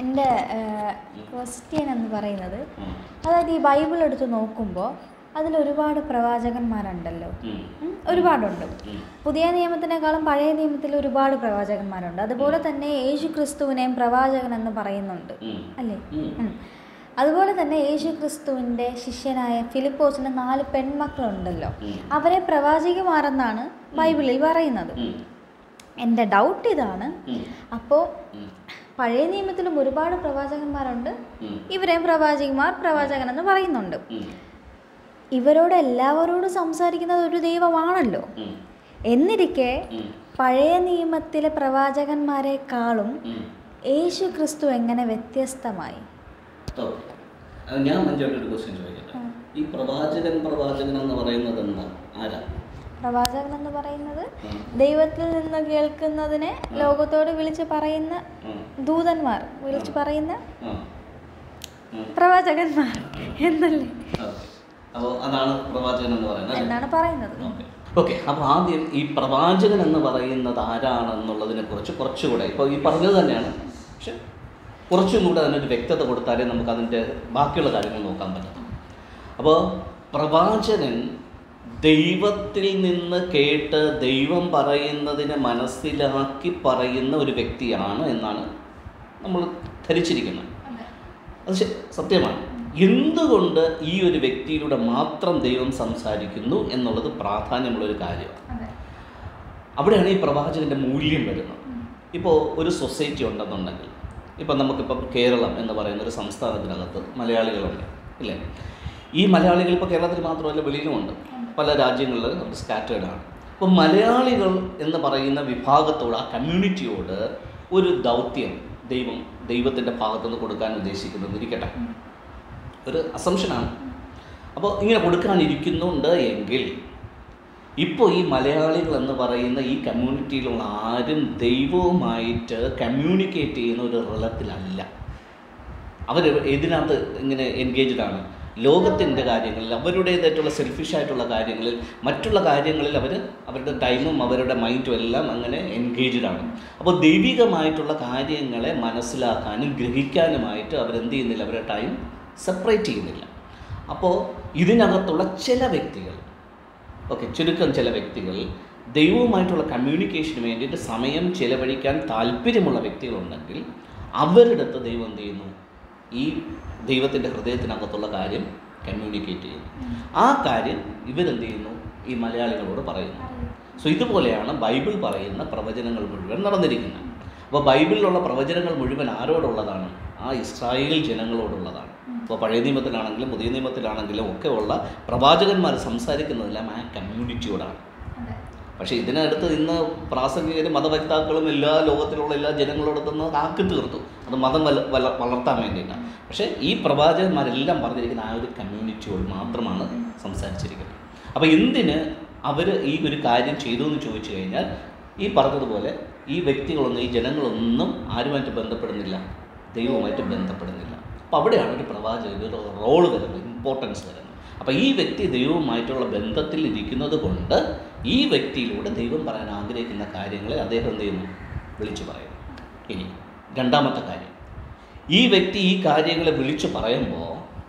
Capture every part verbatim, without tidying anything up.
എൻ്റെ ക്വസ്റ്റ്യൻ എന്ന് പറയുന്നത്, അതായത് ഈ ബൈബിൾ എടുത്ത് നോക്കുമ്പോൾ അതിലൊരുപാട് പ്രവാചകന്മാരുണ്ടല്ലോ, ഒരുപാടുണ്ട്. പുതിയ നിയമത്തിനേക്കാളും പഴയ നിയമത്തിൽ ഒരുപാട് പ്രവാചകന്മാരുണ്ട്. അതുപോലെ തന്നെ യേശു ക്രിസ്തുവിനെയും പ്രവാചകൻ എന്ന് പറയുന്നുണ്ട് അല്ലേ? അതുപോലെ തന്നെ യേശു ക്രിസ്തുവിൻ്റെ ശിഷ്യനായ ഫിലിപ്പോസിന് നാല് പെൺമക്കളുണ്ടല്ലോ, അവരെ പ്രവാചകന്മാരെന്നാണ് ബൈബിളിൽ പറയുന്നത്. എൻ്റെ ഡൗട്ട് ഇതാണ്, അപ്പോൾ പഴയ നിയമത്തിലും ഒരുപാട് പ്രവാചകന്മാരുണ്ട്, ഇവരെയും പ്രവാചകന്മാർ പ്രവാചകൻ എന്ന് പറയുന്നുണ്ട്. ഇവരോട് എല്ലാവരോടും സംസാരിക്കുന്നത് ഒരു ദൈവമാണല്ലോ. എന്നിരിക്കെ പഴയ നിയമത്തിലെ പ്രവാചകന്മാരെക്കാളും യേശു ക്രിസ്തു എങ്ങനെ വ്യത്യസ്തമായി? ഞാൻ മഞ്ചാട്ടൊരു ക്വസ്റ്റ്യൻ ചോദിക്കട്ടെ. ഈ പ്രവാചകൻ പ്രവാചകൻ എന്ന് പറയുന്നത് എന്താ? ആരാ പ്രവാചകൻ എന്ന് പറയുന്നത്? ദൈവത്തിൽ നിന്ന് കേൾക്കുന്നതിനെ ലോകത്തോട് വിളിച്ച് പറയുന്ന ദൂതന്മാർ, വിളിച്ച് പറയുന്ന പ്രവാചകന്മാർ എന്നല്ലേ? അപ്പോൾ അതാണ് പ്രവാചകൻ എന്ന് പറയുന്നത് എന്നാണ് പറയുന്നത്. ഓക്കെ, അപ്പോൾ ആദ്യം ഈ പ്രവാചകൻ എന്ന് പറയുന്നത് ആരാണെന്നുള്ളതിനെ കുറിച്ച് കുറച്ചുകൂടെ, ഇപ്പോൾ ഈ പറഞ്ഞത് തന്നെയാണ്, പക്ഷെ കുറച്ചും കൂടെ അതിനൊരു വ്യക്തത കൊടുത്താലേ നമുക്ക് അതിൻ്റെ ബാക്കിയുള്ള കാര്യങ്ങൾ നോക്കാൻ പറ്റും. അപ്പോൾ പ്രവാചകൻ ദൈവത്തിൽ നിന്ന് കേട്ട് ദൈവം പറയുന്നതിനെ മനസ്സിലാക്കി പറയുന്ന ഒരു വ്യക്തിയാണ് എന്നാണ് നമ്മൾ ധരിച്ചിരിക്കുന്നത്. അത് സത്യമാണ്. എന്തുകൊണ്ട് ഈ ഒരു വ്യക്തിയിലൂടെ മാത്രം ദൈവം സംസാരിക്കുന്നു എന്നുള്ളത് പ്രാധാന്യമുള്ളൊരു കാര്യമാണ്. അവിടെയാണ് ഈ പ്രവാചകൻ്റെ മൂല്യം വരുന്നത്. ഇപ്പോൾ ഒരു സൊസൈറ്റി ഉണ്ടെന്നുണ്ടെങ്കിൽ, ഇപ്പം നമുക്കിപ്പം കേരളം എന്ന് പറയുന്ന ഒരു സംസ്ഥാനത്തിനകത്ത് മലയാളികളുണ്ട് ഇല്ലേ? ഈ മലയാളികൾ ഇപ്പോൾ കേരളത്തിൽ മാത്രമല്ല വെളിയിലുമുണ്ട്, പല രാജ്യങ്ങളിൽ അവർ സ്കാറ്റേർഡാണ്. അപ്പോൾ മലയാളികൾ എന്ന് പറയുന്ന വിഭാഗത്തോട്, ആ കമ്മ്യൂണിറ്റിയോട് ഒരു ദൗത്യം ദൈവം ദൈവത്തിൻ്റെ ഭാഗത്തുനിന്ന് കൊടുക്കാൻ ഉദ്ദേശിക്കുന്നതിരിക്കട്ടെ, ഒരു അസംഷനാണ്. അപ്പോൾ ഇങ്ങനെ കൊടുക്കാനിരിക്കുന്നുണ്ട് എങ്കിൽ ഇപ്പോൾ ഈ മലയാളികൾ എന്ന് പറയുന്ന ഈ കമ്മ്യൂണിറ്റിയിലുള്ള ആരും ദൈവവുമായിട്ട് കമ്മ്യൂണിക്കേറ്റ് ചെയ്യുന്ന ഒരു റിലത്തിലല്ല. അവർ ഇതിനകത്ത് ഇങ്ങനെ എൻഗേജ്ഡാണ്. ലോകത്തിൻ്റെ കാര്യങ്ങളിൽ, അവരുടേതായിട്ടുള്ള സെൽഫിഷായിട്ടുള്ള കാര്യങ്ങളിൽ, മറ്റുള്ള കാര്യങ്ങളിൽ അവർ അവരുടെ ടൈമും അവരുടെ മൈൻഡും എല്ലാം അങ്ങനെ എൻഗേജ്ഡാണ്. അപ്പോൾ ദൈവികമായിട്ടുള്ള കാര്യങ്ങളെ മനസ്സിലാക്കാനും ഗ്രഹിക്കാനുമായിട്ട് അവരെന്ത് ചെയ്യുന്നില്ല, അവരുടെ ടൈം സെപ്പറേറ്റ് ചെയ്യുന്നില്ല. അപ്പോൾ ഇതിനകത്തുള്ള ചില വ്യക്തികൾ, ഓക്കെ, ചുരുക്കം ചില വ്യക്തികൾ ദൈവവുമായിട്ടുള്ള കമ്മ്യൂണിക്കേഷന് വേണ്ടിയിട്ട് സമയം ചിലവഴിക്കാൻ താല്പര്യമുള്ള വ്യക്തികളുണ്ടെങ്കിൽ അവരുടെ അടുത്ത് ദൈവം എന്ത് ചെയ്യുന്നു, ഈ ദൈവത്തിൻ്റെ ഹൃദയത്തിനകത്തുള്ള കാര്യം കമ്മ്യൂണിക്കേറ്റ് ചെയ്യുന്നു. ആ കാര്യം ഇവരെന്ത് ചെയ്യുന്നു, ഈ മലയാളികളോട് പറയുന്നു. സോ ഇതുപോലെയാണ് ബൈബിൾ പറയുന്ന പ്രവചനങ്ങൾ മുഴുവൻ നടന്നിരിക്കുന്നത്. അപ്പോൾ ബൈബിളിലുള്ള പ്രവചനങ്ങൾ മുഴുവൻ ആരോടുള്ളതാണ്? ആ ഇസ്രായേൽ ജനങ്ങളോടുള്ളതാണ്. ഇപ്പോൾ പഴയ നിയമത്തിലാണെങ്കിലും പുതിയ നിയമത്തിലാണെങ്കിലും ഒക്കെ ഉള്ള പ്രവാചകന്മാർ സംസാരിക്കുന്നതെല്ലാം ആ കമ്മ്യൂണിറ്റിയോടാണ്. പക്ഷേ ഇതിനടുത്ത് ഇന്ന് പ്രാസംഗികരും മതവക്താക്കളും എല്ലാ ലോകത്തിലുള്ള എല്ലാ ജനങ്ങളോടൊത്തുനിന്ന് ആക്കി തീർത്തു, അത് മതം വല വല വളർത്താൻ വേണ്ടിയിട്ടാണ്. പക്ഷേ ഈ പ്രവാചകന്മാരെല്ലാം പറഞ്ഞിരിക്കുന്ന ആ ഒരു കമ്മ്യൂണിറ്റിയോട് മാത്രമാണ് സംസാരിച്ചിരിക്കുന്നത്. അപ്പോൾ എന്തിന് അവർ ഈ ഒരു കാര്യം ചെയ്തു എന്ന് ചോദിച്ചു കഴിഞ്ഞാൽ, ഈ പറഞ്ഞതുപോലെ ഈ വ്യക്തികളൊന്നും, ഈ ജനങ്ങളൊന്നും ആരുമായിട്ട് ബന്ധപ്പെടുന്നില്ല, ദൈവവുമായിട്ട് ബന്ധപ്പെടുന്നില്ല. അപ്പോൾ അവിടെയാണ് ഒരു പ്രവാചകന് ഒരു റോള് വരുന്നത്, ഇമ്പോർട്ടൻസ് വരുന്നത്. അപ്പോൾ ഈ വ്യക്തി ദൈവവുമായിട്ടുള്ള ബന്ധത്തിൽ ഇരിക്കുന്നത് കൊണ്ട് ഈ വ്യക്തിയിലൂടെ ദൈവം പറയാൻ ആഗ്രഹിക്കുന്ന കാര്യങ്ങളെ അദ്ദേഹം എന്ത് ചെയ്യുന്നു, വിളിച്ചു പറയുന്നു. ഇനി രണ്ടാമത്തെ കാര്യം, ഈ വ്യക്തി ഈ കാര്യങ്ങളെ വിളിച്ചു പറയുമ്പോൾ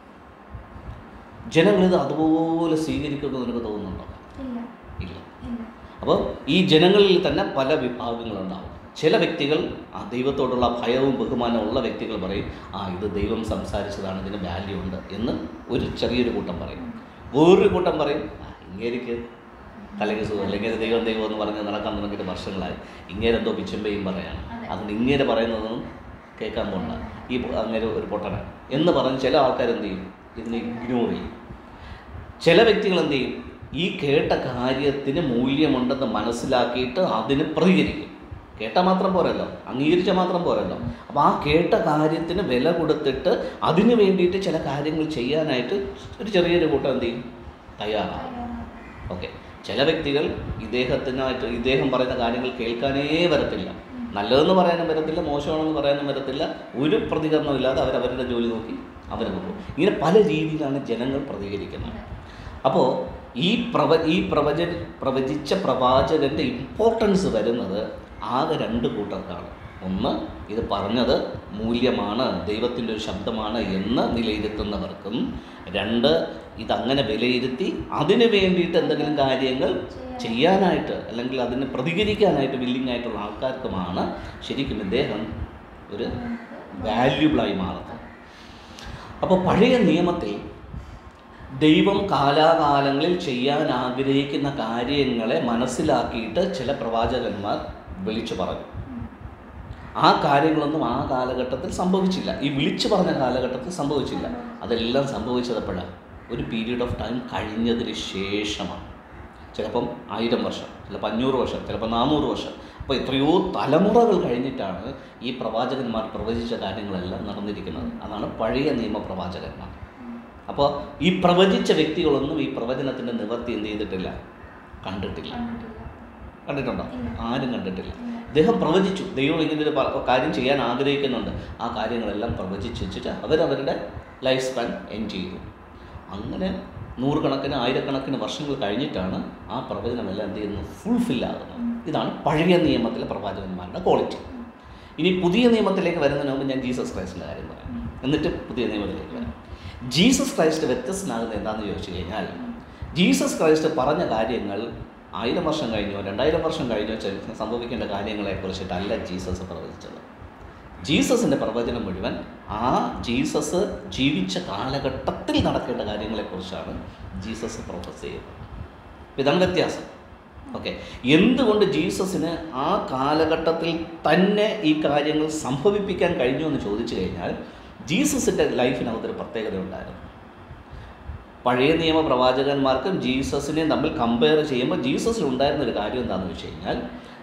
ജനങ്ങളിത് അതുപോലെ സ്വീകരിക്കുമെന്ന് നിനക്ക് തോന്നുന്നുണ്ടോ? ഇല്ല. അപ്പോൾ ഈ ജനങ്ങളിൽ തന്നെ പല വിഭാഗങ്ങളുണ്ടാവും. ചില വ്യക്തികൾ ആ ദൈവത്തോടുള്ള ഭയവും ബഹുമാനവും ഉള്ള വ്യക്തികൾ പറയും, ആ ഇത് ദൈവം സംസാരിച്ചതാണ്, ഇതിന് വാല്യൂ ഉണ്ട് എന്ന് ഒരു ചെറിയൊരു കൂട്ടം പറയും. വേറൊരു കൂട്ടം പറയും, ആ ഇങ്ങേരിക്ക് തലയ്ക്ക് സുഖം, അല്ലെങ്കിൽ ദൈവം ദൈവം എന്ന് പറഞ്ഞ് നടക്കാൻ തുടങ്ങിയിട്ട് വർഷങ്ങളായി, ഇങ്ങേരെന്തോ പിച്ചമ്പയും പറയാണ്, അതുകൊണ്ട് ഇങ്ങേരെ പറയുന്നതൊന്നും കേൾക്കാൻ പോകണ്ട, ഈ അങ്ങേരെ ഒരു പൊട്ടന എന്ന് പറഞ്ഞ് ചില ആൾക്കാർ എന്ത് ചെയ്യും, ഇതിനെ ഇഗ്നോർ ചെയ്യും. ചില വ്യക്തികൾ എന്ത് ചെയ്യും, ഈ കേട്ട കാര്യത്തിന് മൂല്യമുണ്ടെന്ന് മനസ്സിലാക്കിയിട്ട് അതിന് പ്രതികരിക്കും. കേട്ടാൽ മാത്രം പോരല്ലോ, അംഗീകരിച്ചാൽ മാത്രം പോരല്ലോ. അപ്പോൾ ആ കേട്ട കാര്യത്തിന് വില കൊടുത്തിട്ട് അതിന് വേണ്ടിയിട്ട് ചില കാര്യങ്ങൾ ചെയ്യാനായിട്ട് ഒരു ചെറിയൊരു കൂട്ടം എന്ത് ചെയ്യും, തയ്യാറാണ്. ഓക്കെ, ചില വ്യക്തികൾ ഇദ്ദേഹത്തിനായിട്ട് ഇദ്ദേഹം പറയുന്ന കാര്യങ്ങൾ കേൾക്കാനേ വരത്തില്ല, നല്ലതെന്ന് പറയാനും വരത്തില്ല, മോശമാണെന്ന് പറയാനും വരത്തില്ല, ഒരു പ്രതികരണമില്ലാതെ അവരവരുടെ ജോലി നോക്കി അവർ പോകും. ഇങ്ങനെ പല രീതിയിലാണ് ജനങ്ങൾ പ്രതികരിക്കുന്നത്. അപ്പോൾ ഈ പ്രവ ഈ പ്രവച പ്രവചിച്ച പ്രവാചകൻ്റെ ഇമ്പോർട്ടൻസ് വരുന്നത് ആകെ രണ്ട് കൂട്ടർക്കാണ്. ഒന്ന് ഇത് പറഞ്ഞത് മൂല്യമാണ്, ദൈവത്തിൻ്റെ ഒരു ശബ്ദമാണ് എന്ന് വിലയിരുത്തുന്നവർക്കും, രണ്ട് ഇതങ്ങനെ വിലയിരുത്തി അതിന് വേണ്ടിയിട്ട് എന്തെങ്കിലും കാര്യങ്ങൾ ചെയ്യാനായിട്ട് അല്ലെങ്കിൽ അതിന് പ്രതികരിക്കാനായിട്ട് വില്ലിങ് ആയിട്ടുള്ള ആൾക്കാർക്കുമാണ് ശരിക്കും ഇദ്ദേഹം ഒരു വാല്യുബിളായി മാറുന്നത്. അപ്പോൾ പഴയ നിയമത്തിൽ ദൈവം കാലാകാലങ്ങളിൽ ചെയ്യാൻ ആഗ്രഹിക്കുന്ന കാര്യങ്ങളെ മനസ്സിലാക്കിയിട്ട് ചില പ്രവാചകന്മാർ വിളിച്ചു പറഞ്ഞു. ആ കാര്യങ്ങളൊന്നും ആ കാലഘട്ടത്തിൽ സംഭവിച്ചില്ല, ഈ വിളിച്ചു പറഞ്ഞ കാലഘട്ടത്തിൽ സംഭവിച്ചില്ല. അതെല്ലാം സംഭവിച്ചതപ്പോഴാണ് ഒരു പീരീഡ് ഓഫ് ടൈം കഴിഞ്ഞതിന് ശേഷമാണ്. ചിലപ്പം ആയിരം വർഷം, ചിലപ്പോൾ അഞ്ഞൂറ് വർഷം, ചിലപ്പോൾ നാനൂറ് വർഷം. അപ്പോൾ എത്രയോ തലമുറകൾ കഴിഞ്ഞിട്ടാണ് ഈ പ്രവാചകന്മാർ പ്രവചിച്ച കാര്യങ്ങളെല്ലാം നടന്നിരിക്കുന്നത്. അതാണ് പഴയ നിയമ പ്രവാചകന്മാർ. അപ്പോൾ ഈ പ്രവചിച്ച വ്യക്തികളൊന്നും ഈ പ്രവചനത്തിൻ്റെ നിവർത്തി എന്ത് ചെയ്തിട്ടില്ല, കണ്ടിട്ടില്ല. കണ്ടിട്ടുണ്ടോ? ആരും കണ്ടിട്ടില്ല. അദ്ദേഹം പ്രവചിച്ചു, ദൈവം ഇങ്ങനൊരു കാര്യം ചെയ്യാൻ ആഗ്രഹിക്കുന്നുണ്ട്. ആ കാര്യങ്ങളെല്ലാം പ്രവചിച്ച് വെച്ചിട്ട് അവരവരുടെ ലൈഫ് സ്പാൻ എൻഡ് ചെയ്തു. അങ്ങനെ നൂറുകണക്കിന് ആയിരക്കണക്കിന് വർഷങ്ങൾ കഴിഞ്ഞിട്ടാണ് ആ പ്രവചനമെല്ലാം എന്ത് ചെയ്യുന്നത്, ഫുൾഫില്ലാകുന്നത്. ഇതാണ് പഴയ നിയമത്തിലെ പ്രവാചകന്മാരുടെ ക്വാളിറ്റി. ഇനി പുതിയ നിയമത്തിലേക്ക് വരുന്നതിന് മുമ്പ് ഞാൻ ജീസസ് ക്രൈസ്റ്റിൻ്റെ കാര്യം പറയാം, എന്നിട്ട് പുതിയ നിയമത്തിലേക്ക് വരാം. ജീസസ് ക്രൈസ്റ്റ് വ്യത്യസ്തനാകുന്നത് എന്താണെന്ന് ചോദിച്ചു കഴിഞ്ഞാൽ, ജീസസ് ക്രൈസ്റ്റ് പറഞ്ഞ കാര്യങ്ങൾ ആയിരം വർഷം കഴിഞ്ഞോ രണ്ടായിരം വർഷം കഴിഞ്ഞോ സംഭവിക്കേണ്ട കാര്യങ്ങളെക്കുറിച്ചിട്ടല്ല ജീസസ് പ്രവചിച്ചത്. ജീസസിൻ്റെ പ്രവചനം മുഴുവൻ ആ ജീസസ് ജീവിച്ച കാലഘട്ടത്തിൽ നടക്കേണ്ട കാര്യങ്ങളെക്കുറിച്ചാണ് ജീസസ് പ്രൊഫസ് ചെയ്യുന്നത്. ഇതാണ് വ്യത്യാസം. ഓക്കെ, എന്തുകൊണ്ട് ജീസസിന് ആ കാലഘട്ടത്തിൽ തന്നെ ഈ കാര്യങ്ങൾ സംഭവിപ്പിക്കാൻ കഴിഞ്ഞു എന്ന് ചോദിച്ചു കഴിഞ്ഞാൽ, ജീസസിൻ്റെ ലൈഫിനകത്തൊരു പ്രത്യേകത ഉണ്ടായിരുന്നു. പഴയ നിയമ പ്രവാചകന്മാർക്കും ജീസസിനെയും തമ്മിൽ കമ്പയർ ചെയ്യുമ്പോൾ ജീസസിൽ ഉണ്ടായിരുന്നൊരു കാര്യം എന്താണെന്ന് വെച്ച് കഴിഞ്ഞാൽ,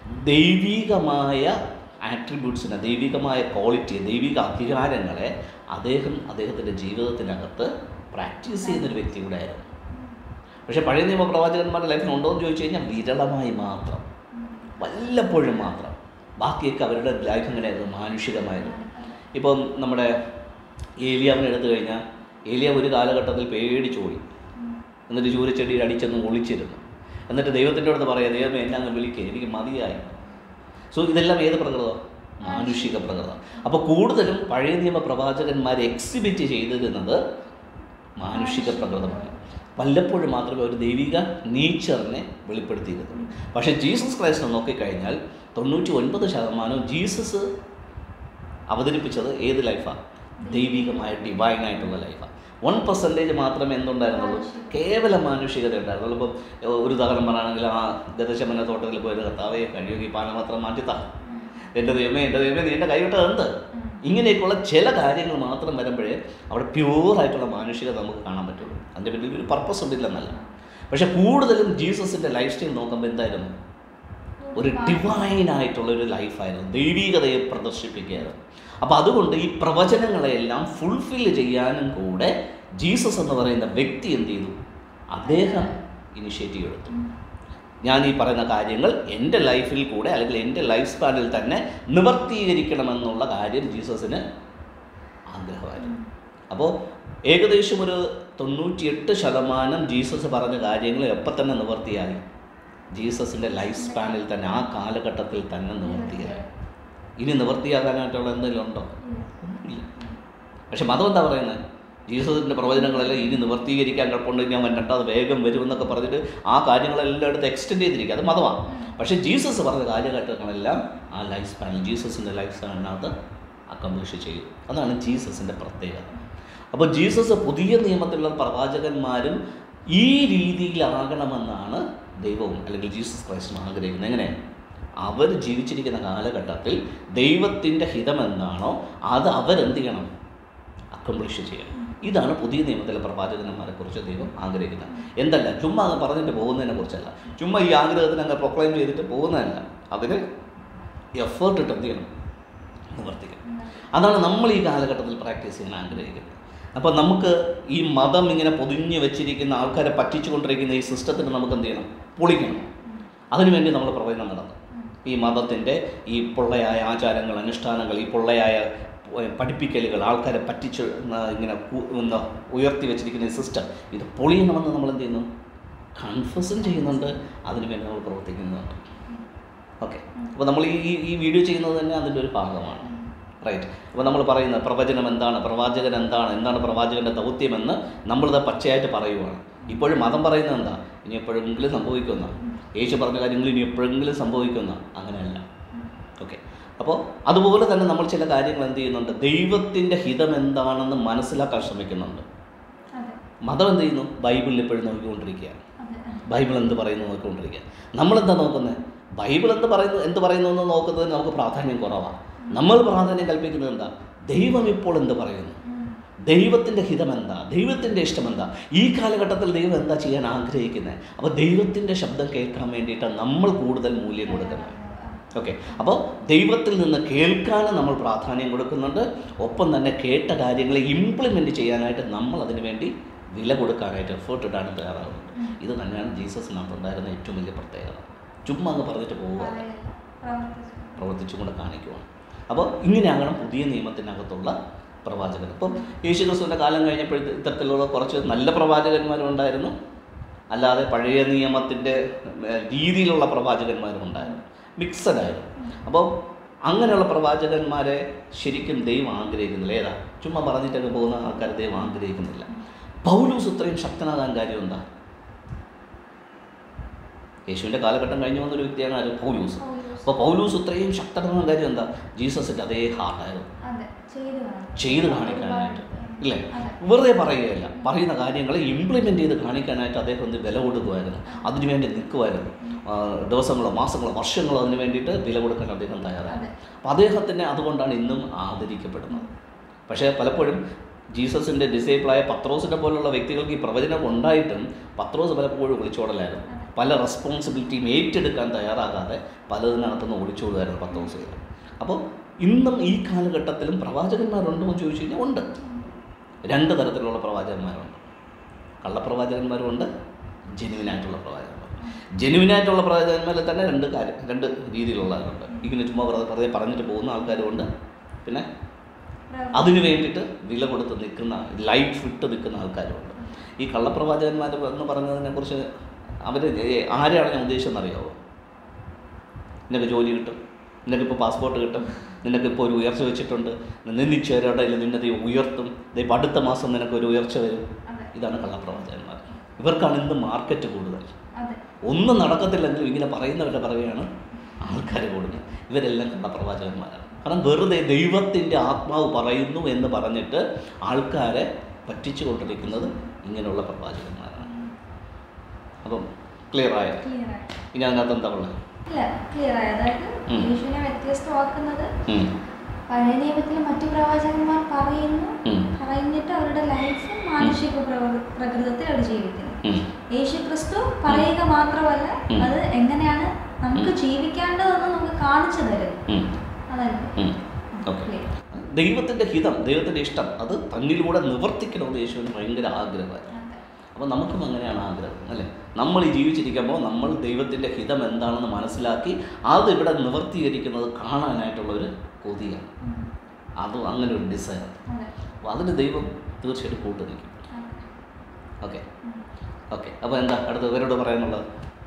ദൈവികമായ ആട്രിബ്യൂട്ട്സിനെ, ദൈവികമായ ക്വാളിറ്റി, ദൈവിക അധികാരങ്ങളെ അദ്ദേഹം അദ്ദേഹത്തിൻ്റെ ജീവിതത്തിനകത്ത് പ്രാക്ടീസ് ചെയ്യുന്നൊരു വ്യക്തി കൂടെ ആയിരുന്നു. പക്ഷേ പഴയ നിയമ പ്രവാചകന്മാരുടെ ലൈഫിൽ ഉണ്ടോ എന്ന് ചോദിച്ചു കഴിഞ്ഞാൽ വിരളമായി മാത്രം, വല്ലപ്പോഴും മാത്രം. ബാക്കിയൊക്കെ അവരുടെ ലൈഫ് എങ്ങനെയായിരുന്നു, മാനുഷികമായിരുന്നു. ഇപ്പം നമ്മുടെ ഏലിയാവിനെ എടുത്തു കഴിഞ്ഞാൽ, ഏലിയാവ് ഒരു കാലഘട്ടത്തിൽ പേടിച്ചോടി, എന്നിട്ട് ചൂരച്ചെടിയിൽ അടിച്ചെന്ന് ഒളിച്ചിരുന്നു. എന്നിട്ട് ദൈവത്തിൻ്റെ അടുത്ത് പറയാം, ദൈവമേ എന്നെ അങ്ങ് വിളിക്കുക, എനിക്ക് മതിയായി. സോ ഇതെല്ലാം ഏത് പ്രകൃതം, മാനുഷിക പ്രകൃതം. അപ്പോൾ കൂടുതലും പഴയ നിയമ പ്രവാചകന്മാർ എക്സിബിറ്റ് ചെയ്തിരുന്നത് മാനുഷിക പ്രകൃതമാണ്. വല്ലപ്പോഴും മാത്രമേ ഒരു ദൈവിക നേച്ചറിനെ വെളിപ്പെടുത്തിയിരുന്നുള്ളൂ. പക്ഷേ ജീസസ് ക്രൈസ്റ്റ് നോക്കിക്കഴിഞ്ഞാൽ തൊണ്ണൂറ്റി ഒൻപത് ശതമാനവും ജീസസ് അവതരിപ്പിച്ചത് ഏത് ലൈഫാണ്, ദൈവികമായ ഡിവൈനായിട്ടുള്ള ലൈഫാണ്. വൺ പെർസെൻറ്റേജ് മാത്രമേ എന്തുണ്ടായിരുന്നുള്ളൂ, കേവലം മാനുഷികത ഉണ്ടായിരുന്നുള്ളൂ. ഇപ്പം ഒരു ഉദാഹരണം പറയുകയാണെങ്കിൽ, ആ ഗതശമന തോട്ടത്തിൽ പോയത് കർത്താവെ കഴിയുകി പാനപാത്രം മാറ്റിത്താ, എൻ്റെ ദൈവമേ എൻ്റെ ദൈവമേ നീ എൻ്റെ കൈവിട്ടത് എന്ത്, ഇങ്ങനെയൊക്കെയുള്ള ചില കാര്യങ്ങൾ മാത്രം വരുമ്പോഴേ അവിടെ പ്യൂറായിട്ടുള്ള മാനുഷികത നമുക്ക് കാണാൻ പറ്റുള്ളൂ. അതിൻ്റെ പിന്നിൽ ഒരു പർപ്പസ് ഉണ്ടില്ലെന്നല്ല. പക്ഷെ കൂടുതലും ജീസസിൻ്റെ ലൈഫ് സ്റ്റൈൽ നോക്കുമ്പോൾ എന്തായിരുന്നു, ഒരു ഡിവൈനായിട്ടുള്ള ഒരു ലൈഫായിരുന്നു, ദൈവീകതയെ പ്രദർശിപ്പിക്കുകയായിരുന്നു. അപ്പോൾ അതുകൊണ്ട് ഈ പ്രവചനങ്ങളെല്ലാം ഫുൾഫിൽ ചെയ്യാനും കൂടെ ജീസസ് എന്ന് പറയുന്ന വ്യക്തി എന്ത് ചെയ്തു, അദ്ദേഹം ഇനിഷ്യേറ്റീവ് എടുത്തു. ഞാൻ ഈ പറയുന്ന കാര്യങ്ങൾ എൻ്റെ ലൈഫിൽ കൂടെ അല്ലെങ്കിൽ എൻ്റെ ലൈഫ് സ്പാനിൽ തന്നെ നിവർത്തീകരിക്കണമെന്നുള്ള കാര്യം ജീസസിന് ആഗ്രഹമായിരുന്നു. അപ്പോൾ ഏകദേശം ഒരു തൊണ്ണൂറ്റിയെട്ട് ശതമാനം ജീസസ് പറഞ്ഞ കാര്യങ്ങൾ എപ്പോൾ തന്നെ നിവർത്തിയായി, ജീസസിൻ്റെ ലൈഫ് സ്പാനിൽ തന്നെ, ആ കാലഘട്ടത്തിൽ തന്നെ നിവർത്തിയായി. ഇനി നിവർത്തിയാകാനായിട്ടുള്ള എന്തെങ്കിലും ഉണ്ടോ? ഇല്ല. പക്ഷെ മതം എന്താ പറയുന്നത്, ജീസസിൻ്റെ പ്രവചനങ്ങളെല്ലാം ഇനി നിവർത്തീകരിക്കാൻ കുഴപ്പമുണ്ട്, ഞാൻ വന്നിട്ട് അത് വേഗം വരുമെന്നൊക്കെ പറഞ്ഞിട്ട് ആ കാര്യങ്ങളെല്ലാം എടുത്ത് എക്സ്റ്റെൻഡ് ചെയ്തിരിക്കുക, അത് മതമാണ്. പക്ഷേ ജീസസ് പറഞ്ഞ കാലഘട്ടങ്ങളെല്ലാം ആ ലൈഫ് സ്പാനിൽ, ജീസസിൻ്റെ ലൈഫ് സ്പാനിനകത്ത് അക്കംപ്ലിഷ് ചെയ്യും. അതാണ് ജീസസിൻ്റെ പ്രത്യേകത. അപ്പോൾ ജീസസ് പുതിയ നിയമത്തിലുള്ള പ്രവാചകന്മാരും ഈ രീതിയിലാകണമെന്നാണ് ദൈവവും അല്ലെങ്കിൽ ജീസസ് ക്രൈസ്റ്റും ആഗ്രഹിക്കുന്നത്. എങ്ങനെ? അവർ ജീവിച്ചിരിക്കുന്ന കാലഘട്ടത്തിൽ ദൈവത്തിൻ്റെ ഹിതമെന്താണോ അത് അവരെന്ത് ചെയ്യണം, അക്കംപ്ലിഷ് ചെയ്യണം. ഇതാണ് പുതിയ നിയമത്തിലെ പ്രവാചകന്മാരെ കുറിച്ച് ദൈവം ആഗ്രഹിക്കുന്നത്. എന്തല്ല ചുമ്മാ അങ്ങ് പറഞ്ഞിട്ട് പോകുന്നതിനെ കുറിച്ചല്ല, ചുമ്മാ ഈ ആഗ്രഹത്തിന് അങ്ങ് പ്രൊക്ലൈം ചെയ്തിട്ട് പോകുന്നതല്ല, അതിന് എഫേർട്ട് ഇട്ട് എന്ത് ചെയ്യണം, നിവർത്തിക്കണം. അതാണ് നമ്മൾ ഈ കാലഘട്ടത്തിൽ പ്രാക്ടീസ് ചെയ്യാൻ ആഗ്രഹിക്കുന്നത്. അപ്പോൾ നമുക്ക് ഈ മതം ഇങ്ങനെ പൊതിഞ്ഞ് വെച്ചിരിക്കുന്ന ആൾക്കാരെ പറ്റിച്ചുകൊണ്ടിരിക്കുന്ന ഈ സിസ്റ്റത്തിന് നമുക്ക് എന്ത് ചെയ്യണം, പൊളിക്കണം. അതിനുവേണ്ടി നമ്മൾ പ്രവചനം നടന്നു. ഈ മതത്തിൻ്റെ ഈ പൊള്ളയായ ആചാരങ്ങൾ, അനുഷ്ഠാനങ്ങൾ, ഈ പൊള്ളയായ പഠിപ്പിക്കലുകൾ, ആൾക്കാരെ പറ്റിച്ച് ഇങ്ങനെ എന്താ ഉയർത്തി വെച്ചിരിക്കുന്ന ഈ സിസ്റ്റം, ഇത് പൊളിയണമെന്ന് നമ്മൾ എന്ത് ചെയ്യുന്നു, കൺഫ്യൂസും ചെയ്യുന്നുണ്ട്, അതിനുവേണ്ടി നമ്മൾ പ്രവർത്തിക്കുന്നുണ്ട്. ഓക്കെ, അപ്പോൾ നമ്മൾ ഈ ഈ വീഡിയോ ചെയ്യുന്നത് തന്നെ അതിൻ്റെ ഒരു ഭാഗമാണ്. റൈറ്റ്. അപ്പോൾ നമ്മൾ പറയുന്നത് പ്രവചനം എന്താണ്, പ്രവാചകൻ എന്താണ്, എന്താണ് പ്രവാചകൻ്റെ ദൗത്യമെന്ന് നമ്മളിത് പച്ചയായിട്ട് പറയുവാണ്. ഇപ്പോഴും മതം പറയുന്നത് എന്താ, ഇനി എപ്പോഴെങ്കിലും സംഭവിക്കുന്ന, യേശു പറഞ്ഞ കാര്യങ്ങൾ ഇനി എപ്പോഴെങ്കിലും സംഭവിക്കുന്ന, അങ്ങനെയല്ല. ഓക്കെ. അപ്പോൾ അതുപോലെ തന്നെ നമ്മൾ ചില കാര്യങ്ങൾ എന്ത് ചെയ്യുന്നുണ്ട്, ദൈവത്തിൻ്റെ ഹിതം എന്താണെന്ന് മനസ്സിലാക്കാൻ ശ്രമിക്കുന്നുണ്ട്. മതം എന്ത് ചെയ്യുന്നു, ബൈബിളിൽ എപ്പോഴും നോക്കിക്കൊണ്ടിരിക്കുകയാണ്. ബൈബിൾ എന്ത് പറയുന്നു നോക്കിക്കൊണ്ടിരിക്കുക. നമ്മളെന്താ നോക്കുന്നത്, ബൈബിൾ എന്ത് പറയുന്നു എന്ത് പറയുന്നു എന്ന് നോക്കുന്നതിന് നമുക്ക് പ്രാധാന്യം കുറവാണ്. നമ്മൾ പ്രാധാന്യം കൽപ്പിക്കുന്നത് എന്താ, ദൈവം ഇപ്പോൾ എന്ത് പറയുന്നു, ദൈവത്തിൻ്റെ ഹിതം എന്താ, ദൈവത്തിൻ്റെ ഇഷ്ടം എന്താ, ഈ കാലഘട്ടത്തിൽ ദൈവം എന്താ ചെയ്യാൻ ആഗ്രഹിക്കുന്നത്. അപ്പോൾ ദൈവത്തിൻ്റെ ശബ്ദം കേൾക്കാൻ വേണ്ടിയിട്ടാണ് നമ്മൾ കൂടുതൽ മൂല്യം കൊടുക്കുന്നത്. ഓക്കെ. അപ്പോൾ ദൈവത്തിൽ നിന്ന് കേൾക്കാനും നമ്മൾ പ്രാധാന്യം കൊടുക്കുന്നുണ്ട്. ഒപ്പം തന്നെ കേട്ട കാര്യങ്ങളെ ഇംപ്ലിമെൻറ്റ് ചെയ്യാനായിട്ട് നമ്മൾ അതിനു വേണ്ടി വില കൊടുക്കാനായിട്ട് എഫേർട്ട് ഇടാനും തയ്യാറാകുന്നുണ്ട്. ഇത് തന്നെയാണ് ജീസസിനകത്തുണ്ടായിരുന്ന ഏറ്റവും വലിയ പ്രത്യേകത. ചുമ്മാ അങ്ങ് പറഞ്ഞിട്ട് പോവുക, പ്രവർത്തിച്ചും കൂടെ കാണിക്കുവാണ്. അപ്പോൾ ഇങ്ങനെയാകണം പുതിയ നിയമത്തിനകത്തുള്ള പ്രവാചകൻ. ഇപ്പം യേശു ക്രിസ്തുവിൻ്റെ കാലം കഴിഞ്ഞപ്പോഴത്തെ ഇത്തരത്തിലുള്ള കുറച്ച് നല്ല പ്രവാചകന്മാരും ഉണ്ടായിരുന്നു, അല്ലാതെ പഴയ നിയമത്തിൻ്റെ രീതിയിലുള്ള പ്രവാചകന്മാരും ഉണ്ടായിരുന്നു, മിക്സഡായിരുന്നു. അപ്പോൾ അങ്ങനെയുള്ള പ്രവാചകന്മാരെ ശരിക്കും ദൈവം ആഗ്രഹിക്കുന്നില്ല. ഏതാ, ചുമ്മാ പറഞ്ഞിട്ടൊക്കെ പോകുന്ന ആൾക്കാർ ദൈവം ആഗ്രഹിക്കുന്നില്ല. പൗലോസ് ഇത്രയും ശക്തനാകാൻ കാര്യം എന്താ, യേശുവിൻ്റെ കാലഘട്ടം കഴിഞ്ഞു വന്നൊരു വ്യക്തിയാണ് ആര്, പൗലോസ്. അപ്പോൾ പൗലോസ് ഇത്രയും ശക്തനാകാൻ കാര്യം എന്താ, ജീസസിൻ്റെ അതേ ഹാർട്ടായിരുന്നു, ചെയ്ത് കാണിക്കാനായിട്ട്, ഇല്ലേ, വെറുതെ പറയുകയല്ല, പറയുന്ന കാര്യങ്ങളെ ഇംപ്ലിമെൻ്റ് ചെയ്ത് കാണിക്കാനായിട്ട് അദ്ദേഹം ഒന്ന് വില കൊടുക്കുമായിരുന്നു, അതിനുവേണ്ടി നിൽക്കുമായിരുന്നു. ദിവസങ്ങളോ മാസങ്ങളോ വർഷങ്ങളോ അതിന് വേണ്ടിയിട്ട് വില കൊടുക്കാൻ അദ്ദേഹം തയ്യാറാണ്. അപ്പോൾ അദ്ദേഹത്തിനെ അതുകൊണ്ടാണ് ഇന്നും ആദരിക്കപ്പെടുന്നത്. പക്ഷേ പലപ്പോഴും ജീസസിൻ്റെ ഡിസൈപ്പിളായ പത്രോസിനെ പോലുള്ള വ്യക്തികൾക്ക് ഈ പ്രവചനം ഉണ്ടായിട്ടും പത്രോസ് പലപ്പോഴും ഒളിച്ചോടലായിരുന്നു. പല റെസ്പോൺസിബിലിറ്റിയും ഏറ്റെടുക്കാൻ തയ്യാറാകാതെ പലതിനകത്തുനിന്ന് ഒളിച്ചോടുമായിരുന്നു പത്രോസ്. അപ്പോൾ ഇന്നും ഈ കാലഘട്ടത്തിലും പ്രവാചകന്മാരുണ്ടോ എന്ന് ചോദിച്ചു കഴിഞ്ഞാൽ ഉണ്ട്. രണ്ട് തരത്തിലുള്ള പ്രവാചകന്മാരുണ്ട്. കള്ളപ്രവാചകന്മാരുമുണ്ട്, ജെനുവിനായിട്ടുള്ള പ്രവാചകന്മാർ. ജെനുവിനായിട്ടുള്ള പ്രവാചകന്മാരിൽ തന്നെ രണ്ട് കാര്യം രണ്ട് രീതിയിലുള്ളവരുണ്ട്. ഇങ്ങനെ ചുമ്മാ വെറുതെ പറഞ്ഞിട്ട് പോകുന്ന ആൾക്കാരുമുണ്ട്, പിന്നെ അതിനു വേണ്ടിയിട്ട് വില കൊടുത്ത് നിൽക്കുന്ന, ലൈഫ് വിട്ട് നിൽക്കുന്ന ആൾക്കാരുമുണ്ട്. ഈ കള്ളപ്രവാചകന്മാർ എന്ന് പറഞ്ഞതിനെ കുറിച്ച് അവർ ആരെയാണ് ഞാൻ ഉദ്ദേശിച്ചെന്നറിയാമോ? നിനക്ക് ജോലി കിട്ടും, നിനക്കിപ്പോൾ പാസ്പോർട്ട് കിട്ടും, നിനക്കിപ്പോൾ ഒരു ഉയർച്ച വെച്ചിട്ടുണ്ട്, നിന്നിച്ചേരടയിൽ നിന്നെ ദൈവം ഉയർത്തും, ദൈവം അടുത്ത മാസം നിനക്കൊരു ഉയർച്ച വരും. ഇതാണ് കള്ളപ്രവാചകന്മാർ. ഇവർക്കാണ് ഇന്ന് മാർക്കറ്റ് കൂടുതൽ. ഒന്നും നടക്കത്തില്ലെങ്കിലും ഇങ്ങനെ പറയുന്നവരുടെ പറയുകയാണ് ആൾക്കാർ കൂടുന്നത്. ഇവരെല്ലാം കള്ളപ്രവാചകന്മാരാണ്. കാരണം വെറുതെ ദൈവത്തിൻ്റെ ആത്മാവ് പറയുന്നു എന്ന് പറഞ്ഞിട്ട് ആൾക്കാരെ പറ്റിച്ചു കൊണ്ടിരിക്കുന്നത് ഇങ്ങനെയുള്ള പ്രവാചകന്മാരാണ്. അപ്പം ക്ലിയർ ആയ ഇനി അതിനകത്ത് എന്താ ഉള്ളത്? ക്ലിയർ ആയ അതായത് യേശുവിനെ വ്യത്യസ്തമാക്കുന്നത് പഴയ നിയമത്തിൽ മറ്റു പ്രവാചകന്മാർ പറയുന്നു, പറഞ്ഞിട്ട് അവരുടെ ലൈഫ് മാനുഷിക പ്രകൃതത്തിൽ അവർ ജീവിക്കുന്നു. യേശു ക്രിസ്തു പറയുക മാത്രമല്ല, അത് എങ്ങനെയാണ് നമുക്ക് ജീവിക്കേണ്ടതെന്ന് നമുക്ക് കാണിച്ചു തരുന്നു. ദൈവത്തിൻ്റെ ഹിതം, ദൈവത്തിൻ്റെ ഇഷ്ടം അത് തന്നിലൂടെ നിവർത്തിക്കണമെന്ന് യേശുവിന് ഭയങ്കര ആഗ്രഹമായിരുന്നു. അപ്പോൾ നമുക്കും അങ്ങനെയാണ് ആഗ്രഹം, അല്ലേ? നമ്മൾ ഈ ജീവിച്ചിരിക്കുമ്പോൾ നമ്മൾ ദൈവത്തിൻ്റെ ഹിതം എന്താണെന്ന് മനസ്സിലാക്കി അത് ഇവിടെ നിവർത്തീകരിക്കുന്നത് കാണാനായിട്ടുള്ളൊരു കൊതിയാണ്. അത് അങ്ങനെ ഒരു ഡിസൈർ. അപ്പോൾ അതിന് ദൈവം തീർച്ചയായിട്ടും കൂട്ടു നിൽക്കും. ഓക്കെ ഓക്കെ അപ്പോൾ എന്താ അടുത്ത് ഇവരോട് പറയാനുള്ളത്?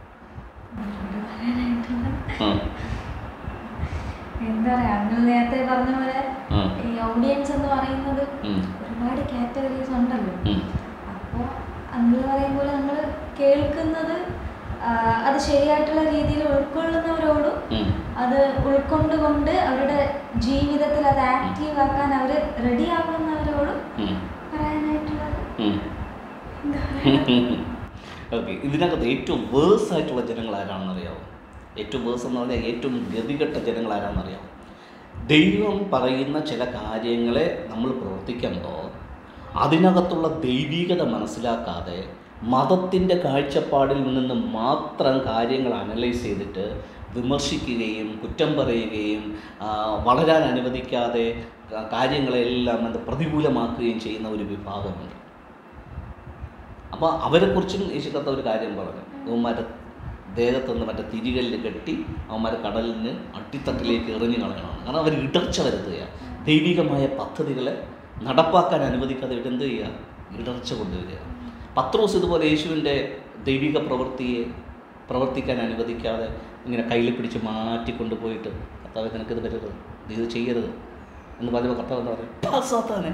എന്താ പറയാ, അങ്ങൾ നേരത്തെ പറഞ്ഞ പോലെ ഈ ഓഡിയൻസ് എന്ന് പറയുന്നത് ഒരുപാട് കാറ്റഗറീസ് ഉണ്ടല്ലോ. അപ്പോൾ അങ്ങൾ പറയും പോലെ നമ്മൾ കേൾക്കുന്നത് അത് ശരിയായിട്ടുള്ള രീതിയിൽ ഉൾക്കൊള്ളുന്നവരോടും അത് ഉൾക്കൊണ്ടുകൊണ്ട് അവരുടെ ജീവിതത്തിൽ അത് ആക്റ്റീവ് ആക്കാൻ അവർ റെഡി ആകുന്നവരോടും പറയാനായിട്ടുള്ളത് എന്താ പറയുക? ഓക്കെ, ഇതിനകത്ത് ഏറ്റവും വേഴ്സ് ആയിട്ടുള്ള ജനങ്ങൾ ആരാണെന്ന് അറിയാമോ? ഏറ്റവും വേഴ്സ് എന്ന് പറഞ്ഞാൽ ഏറ്റവും ഗതികെട്ട ജനങ്ങൾ ആരാണെന്ന് അറിയാമോ? ദൈവം പറയുന്ന ചില കാര്യങ്ങളെ നമ്മൾ പ്രവർത്തിക്കുമ്പോൾ അതിനകത്തുള്ള ദൈവീകത മനസ്സിലാക്കാതെ മതത്തിൻ്റെ കാഴ്ചപ്പാടിൽ നിന്ന് മാത്രം കാര്യങ്ങൾ അനലൈസ് ചെയ്തിട്ട് വിമർശിക്കുകയും കുറ്റം പറയുകയും വളരാൻ അനുവദിക്കാതെ കാര്യങ്ങളെല്ലാം എന്താ പ്രതികൂലമാക്കുകയും ചെയ്യുന്ന ഒരു വിഭാഗമുണ്ട്. അപ്പോൾ അവരെക്കുറിച്ചും യേശുക്കത്ത ഒരു കാര്യം പറഞ്ഞു. അവന്മാരെ ദേഹത്തുനിന്ന് മറ്റേ തിരികല്ല് കെട്ടി അവന്മാരെ കടലിന് അടിത്തട്ടിലേക്ക് എറിഞ്ഞു കളയണമെന്ന്. കാരണം അവർ ഇടർച്ച വരുത്തുകയാണ്. ദൈവികമായ പദ്ധതികളെ നടപ്പാക്കാൻ അനുവദിക്കാതെ ഇവരെന്ത് ചെയ്യുക? ഇടർച്ച കൊണ്ടുവരിക. പത്രോസ് ഇതുപോലെ യേശുവിൻ്റെ ദൈവിക പ്രവൃത്തിയെ പ്രവർത്തിക്കാൻ അനുവദിക്കാതെ ഇങ്ങനെ കയ്യിൽ പിടിച്ച് മാറ്റിക്കൊണ്ടുപോയിട്ട് കർത്താവേ നിനക്കിത് പറ്റരുത്, ഇത് ചെയ്യരുത്, എന്ന് പറയുമ്പോൾ കർത്താവ് എന്താ പറയുക? സാത്താനെ.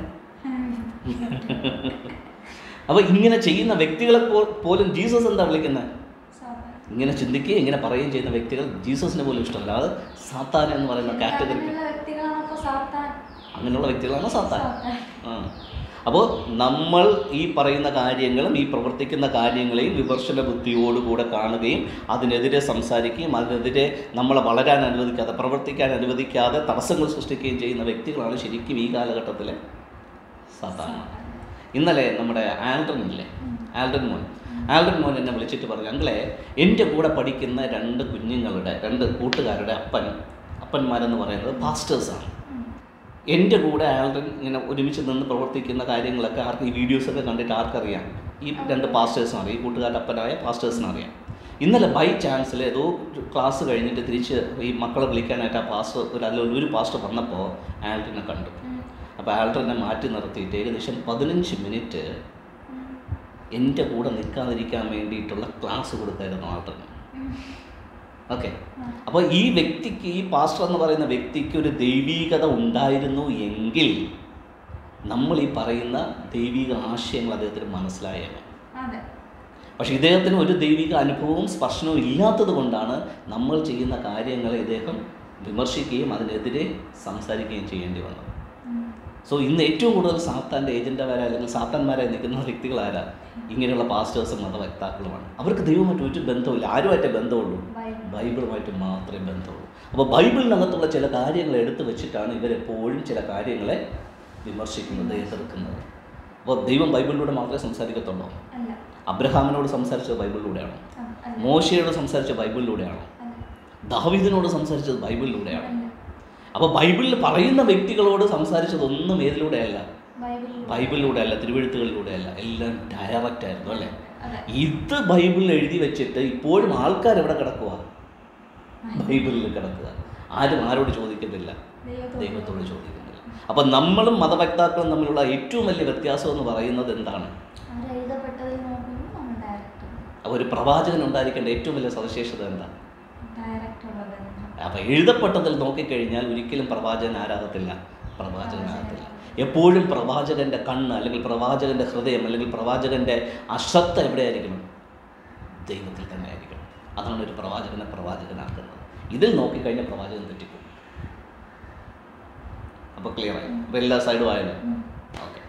അപ്പോൾ ഇങ്ങനെ ചെയ്യുന്ന വ്യക്തികളെ പോലും ജീസസ് എന്താ വിളിക്കുന്നത്? ഇങ്ങനെ ചിന്തിക്കുകയും ഇങ്ങനെ പറയുകയും ചെയ്യുന്ന വ്യക്തികൾ ജീസസിന് പോലും ഇഷ്ടമല്ല. അത് സാത്താൻ എന്ന് പറയുന്ന കാറ്റഗറി. അങ്ങനെയുള്ള വ്യക്തികളാണ് സാത്താൻ. ആ അപ്പോൾ നമ്മൾ ഈ പറയുന്ന കാര്യങ്ങളും ഈ പ്രവർത്തിക്കുന്ന കാര്യങ്ങളെയും വിമർശന ബുദ്ധിയോടുകൂടെ കാണുകയും അതിനെതിരെ സംസാരിക്കുകയും അതിനെതിരെ നമ്മളെ വളരാൻ അനുവദിക്കാതെ, പ്രവർത്തിക്കാൻ അനുവദിക്കാതെ തടസ്സങ്ങൾ സൃഷ്ടിക്കുകയും ചെയ്യുന്ന വ്യക്തികളാണ് ശരിക്കും ഈ കാലഘട്ടത്തിലെ സാത്താൻ. ഇന്നലെ നമ്മുടെ ആൽഡ്രൻ ഇല്ലേ, ആൽഡ്രൻ മോൻ ആൽഡ്രൻ മോൻ എന്നെ വിളിച്ചിട്ട് പറഞ്ഞു, അങ്ങളെ എൻ്റെ കൂടെ പഠിക്കുന്ന രണ്ട് കുഞ്ഞുങ്ങളുടെ രണ്ട് കൂട്ടുകാരുടെ അപ്പൻ അപ്പന്മാരെന്ന് പറയുന്നത് പാസ്റ്റേഴ്സാണ്. എൻ്റെ കൂടെ ആൽഡ്രൻ ഇങ്ങനെ ഒരുമിച്ച് നിന്ന് പ്രവർത്തിക്കുന്ന കാര്യങ്ങളൊക്കെ ആർക്ക് ഈ വീഡിയോസൊക്കെ കണ്ടിട്ട് ആർക്കറിയാം? ഈ രണ്ട് പാസ്റ്റേഴ്സിനറിയാം, ഈ കൂട്ടുകാരുടെ അപ്പനായ പാസ്റ്റേഴ്സിനറിയാം. ഇന്നലെ ബൈ ചാൻസിൽ ഏതോ ക്ലാസ് കഴിഞ്ഞിട്ട് തിരിച്ച് ഈ മക്കളെ വിളിക്കാനായിട്ട് ആ പാസ്റ്റർ ഒരു അല്ലെങ്കിൽ ഒരു പാസ്റ്റർ വന്നപ്പോൾ ആൽഡ്രനെ കണ്ടു. അപ്പോൾ ആൽഡ്രനെ മാറ്റി നിർത്തിയിട്ട് ഏകദേശം പതിനഞ്ച് മിനിറ്റ് എൻ്റെ കൂടെ നിൽക്കാതിരിക്കാൻ വേണ്ടിയിട്ടുള്ള ക്ലാസ് കൊടുക്കായിരുന്നു ആൾഡ്രന്. ഓക്കെ, അപ്പോൾ ഈ വ്യക്തിക്ക്, ഈ പാസ്റ്റർ എന്ന് പറയുന്ന വ്യക്തിക്ക് ഒരു ദൈവീകത ഉണ്ടായിരുന്നു എങ്കിൽ നമ്മൾ ഈ പറയുന്ന ദൈവിക ആശയങ്ങൾ അദ്ദേഹത്തിന് മനസ്സിലായേനെ. പക്ഷെ ഇദ്ദേഹത്തിന് ഒരു ദൈവിക അനുഭവവും സ്പർശനവും ഇല്ലാത്തത് കൊണ്ടാണ് നമ്മൾ ചെയ്യുന്ന കാര്യങ്ങളെ ഇദ്ദേഹം വിമർശിക്കുകയും അതിനെതിരെ സംസാരിക്കുകയും ചെയ്യേണ്ടി വന്നത്. സോ ഇന്ന് ഏറ്റവും കൂടുതൽ സാത്താൻ്റെ ഏജൻറ്റുമാരായ അല്ലെങ്കിൽ സാത്താന്മാരായി നിൽക്കുന്ന വ്യക്തികളാരാ? ഇങ്ങനെയുള്ള പാസ്റ്റേഴ്സും മതവക്താക്കളുമാണ്. അവർക്ക് ദൈവമായിട്ട് ഒരു ബന്ധമില്ല. ആരുമായിട്ടേ ബന്ധമുള്ളൂ? ബൈബിളുമായിട്ട് മാത്രമേ ബന്ധമുള്ളൂ. അപ്പോൾ ബൈബിളിനകത്തുള്ള ചില കാര്യങ്ങൾ എടുത്തു വെച്ചിട്ടാണ് ഇവരെപ്പോഴും ചില കാര്യങ്ങളെ വിമർശിക്കുന്നത്, എതിർക്കുന്നത്. അപ്പോൾ ദൈവം ബൈബിളിലൂടെ മാത്രമേ സംസാരിക്കത്തുള്ളൂ? അബ്രഹാമിനോട് സംസാരിച്ചത് ബൈബിളിലൂടെയാണോ? മോശയോട് സംസാരിച്ചത് ബൈബിളിലൂടെയാണോ? ദാവീദിനോട് സംസാരിച്ചത് ബൈബിളിലൂടെയാണോ? അപ്പോൾ ബൈബിളിൽ പറയുന്ന വ്യക്തികളോട് സംസാരിച്ചതൊന്നും ഏതിലൂടെയല്ല? ബൈബിളിലൂടെയല്ല, തിരുവെഴുത്തുകളിലൂടെയല്ല, എല്ലാം ഡയറക്റ്റ് ആയിരുന്നു അല്ലേ? ഇത് ബൈബിളിൽ എഴുതി വെച്ചിട്ട് ഇപ്പോഴും ആൾക്കാർ എവിടെ കിടക്കുക? ബൈബിളിൽ കിടക്കുക. ആരും ആരോട് ചോദിക്കുന്നില്ല? ദൈവത്തോട് ചോദിക്കുന്നില്ല. അപ്പം നമ്മളും മതവക്താക്കളും തമ്മിലുള്ള ഏറ്റവും വലിയ വ്യത്യാസം എന്ന് പറയുന്നത് എന്താണ്? അപ്പോൾ ഒരു പ്രവാചകൻ ഉണ്ടായിരിക്കേണ്ട ഏറ്റവും വലിയ സവിശേഷത എന്താണ്? അപ്പോൾ എഴുതപ്പെട്ടതിൽ നോക്കിക്കഴിഞ്ഞാൽ ഒരിക്കലും പ്രവാചകൻ ആരാകത്തില്ല, പ്രവാചകനാകത്തില്ല. എപ്പോഴും പ്രവാചകൻ്റെ കണ്ണ് അല്ലെങ്കിൽ പ്രവാചകൻ്റെ ഹൃദയം അല്ലെങ്കിൽ പ്രവാചകൻ്റെ അശ്രദ്ധ എവിടെയായിരിക്കണം? ദൈവത്തിൽ തന്നെ ആയിരിക്കണം. അതാണ് ഒരു പ്രവാചകനെ പ്രവാചകനാക്കുന്നത്. ഇതിൽ നോക്കിക്കഴിഞ്ഞാൽ പ്രവാചകൻ തെറ്റിപ്പോകും. അപ്പോൾ ക്ലിയറായി? അപ്പോൾ എല്ലാ സൈഡും ആയാലും ഓക്കെ.